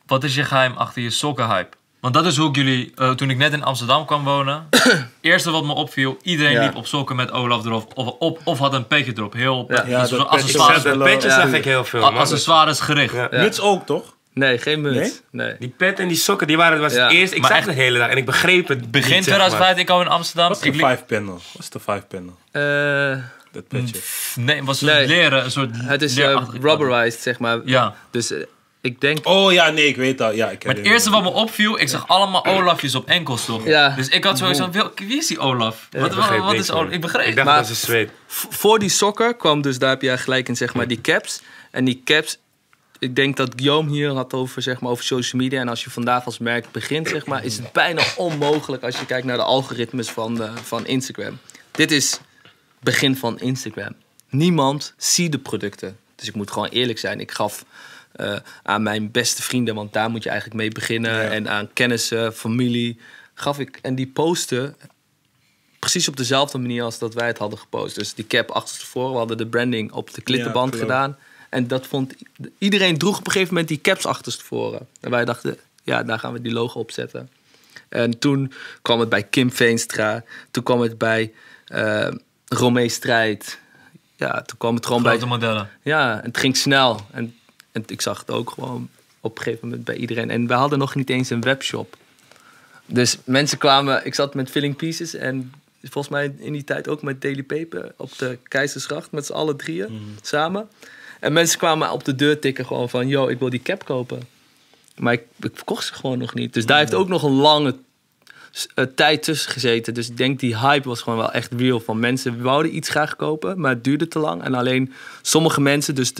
wat is je geheim achter je sokkenhype? Want dat is hoe ik jullie, toen ik net in Amsterdam kwam wonen... eerste wat me opviel, iedereen liep op sokken met Olaf erop. Of had een petje erop. Heel petjes zag ik heel veel. Accessoires gericht. Ja. Muts ook, toch? Nee, geen muts. Nee? Die pet en die sokken, die waren was het eerst. Ik zag het de hele dag en ik begreep het. Begin 2005, ik kwam in Amsterdam. Wat is de 5-panel? Wat is de 5-panel? Dat petje. Nee, het was leren, een soort... Het is rubberized, zeg maar. Ja. Dus ik denk... Oh ja, nee, ik weet dat. Ja, maar het eerste wat me opviel, ik zag allemaal Olafjes op enkels, toch? Ja. Dus ik had sowieso van, wie is die Olaf? Wat is Olaf? Ik begreep. Ik dacht dat ze zweet. Voor die sokken kwam dus, daar heb je gelijk in, zeg maar, die caps. En die caps... Ik denk dat Guillaume hier had over, zeg maar, over social media. En als je vandaag als merk begint, zeg maar, is het bijna onmogelijk als je kijkt naar de algoritmes van Instagram. Dit is begin van Instagram. Niemand ziet de producten. Dus ik moet gewoon eerlijk zijn. Ik gaf aan mijn beste vrienden, want daar moet je eigenlijk mee beginnen. Ja. En aan kennissen, familie, gaf ik. En die posten precies op dezelfde manier als dat wij het hadden gepost. Dus die cap achterstevoren, we hadden de branding op de klittenband gedaan. En dat vond iedereen droeg op een gegeven moment die caps achterstevoren. En wij dachten, ja, daar gaan we die logo op zetten. En toen kwam het bij Kim Veenstra. Toen kwam het bij Romee Strijd. Ja, toen kwam het gewoon grote modellen. Ja, en het ging snel. En ik zag het ook gewoon op een gegeven moment bij iedereen. En we hadden nog niet eens een webshop. Dus mensen kwamen... Ik zat met Filling Pieces en volgens mij in die tijd ook met Daily Paper op de Keizersgracht met z'n allen drieën samen. En mensen kwamen op de deur tikken gewoon van... yo, ik wil die cap kopen. Maar ik verkocht ze gewoon nog niet. Dus daar heeft ook nog een lange tijd tussen gezeten. Dus ik denk die hype was gewoon wel echt real. Van mensen wouden iets graag kopen, maar het duurde te lang. En alleen sommige mensen, dus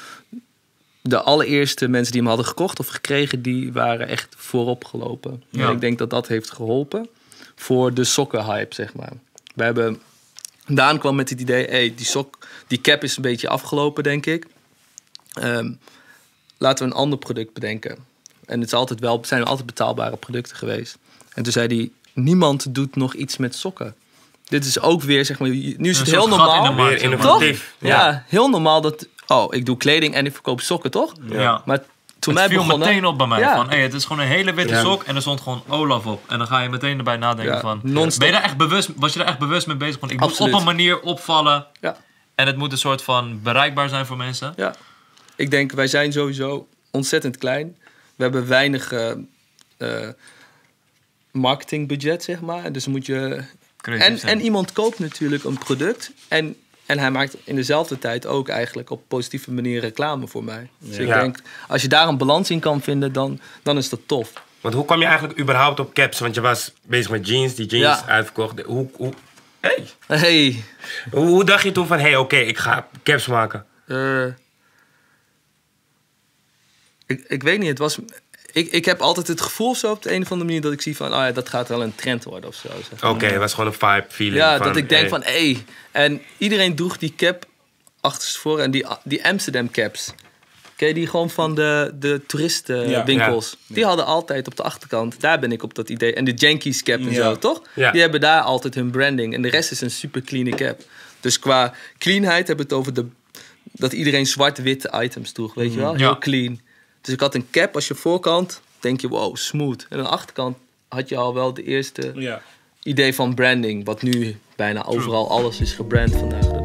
de allereerste mensen die hem hadden gekocht of gekregen... die waren echt voorop gelopen. Ja. En ik denk dat dat heeft geholpen voor de sokkenhype, zeg maar. We hebben... Daan kwam met het idee, hey, die cap is een beetje afgelopen, denk ik. Laten we een ander product bedenken. En het zijn altijd betaalbare producten geweest. En toen zei hij, niemand doet nog iets met sokken. Dit is ook weer, zeg maar, nu is het heel normaal. Weer innovatief. Ja, heel normaal dat, ik doe kleding en ik verkoop sokken, toch? Ja. Maar toen het viel meteen op bij mij. Ja. Van, het is gewoon een hele witte sok en er stond gewoon Olaf op. En dan ga je meteen erbij nadenken van... was je daar echt bewust mee bezig? Want ik moet op een manier opvallen. Ja. En het moet een soort van bereikbaar zijn voor mensen. Ja. Ik denk, wij zijn sowieso ontzettend klein. We hebben weinig marketingbudget, zeg maar. Dus moet je... En iemand koopt natuurlijk een product... En hij maakt in dezelfde tijd ook eigenlijk op positieve manier reclame voor mij. Dus ik denk, als je daar een balans in kan vinden, dan is dat tof. Want hoe kwam je eigenlijk überhaupt op caps? Want je was bezig met jeans, die jeans uitverkocht. Hoe dacht je toen van, oké, ik ga caps maken? Ik weet niet, het was... Ik heb altijd het gevoel zo op de een of andere manier... dat ik zie van, dat gaat wel een trend worden of zo. Oké, het was gewoon een vibe, feeling. Ja, dat ik denk van, En iedereen droeg die cap achterstevoren. En die Amsterdam caps. Ken je die gewoon van de toeristenwinkels? Ja. Die hadden altijd op de achterkant... Daar ben ik op dat idee. En de Yankees cap en zo, toch? Ja. Die hebben daar altijd hun branding. En de rest is een super clean cap. Dus qua cleanheid hebben we het over dat iedereen zwart-witte items droeg. Weet je wel? Heel clean. Dus ik had een cap, als je voorkant, denk je, wow, smooth. En aan de achterkant had je al wel de eerste idee van branding. Wat nu bijna overal alles is gebrand vandaag.